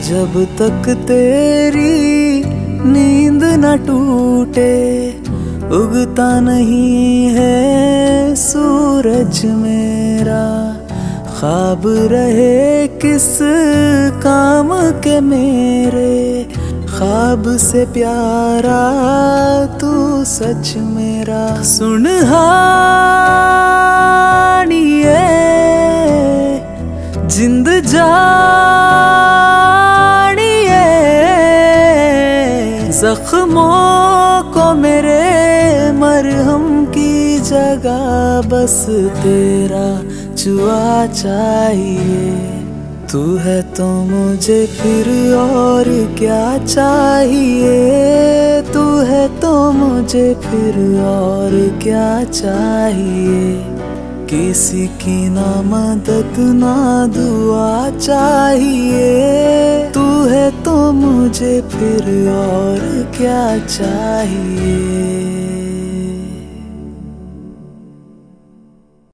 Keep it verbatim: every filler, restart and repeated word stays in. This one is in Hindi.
जब तक तेरी नींद न टूटे, उगता नहीं है सूरज मेरा। ख्वाब रहे किस काम के मेरे, ख्वाब से प्यारा तू सच मेरा। सुन हानिए जिंद जानिए, जख्मों को मेरे मरहम की जगह बस तेरा जुआ चाहिए। तू है तो मुझे फिर और क्या चाहिए, तू है तो मुझे फिर और क्या चाहिए। किसी की ना मदद ना दुआ चाहिए, तू है तो मुझे फिर और क्या चाहिए।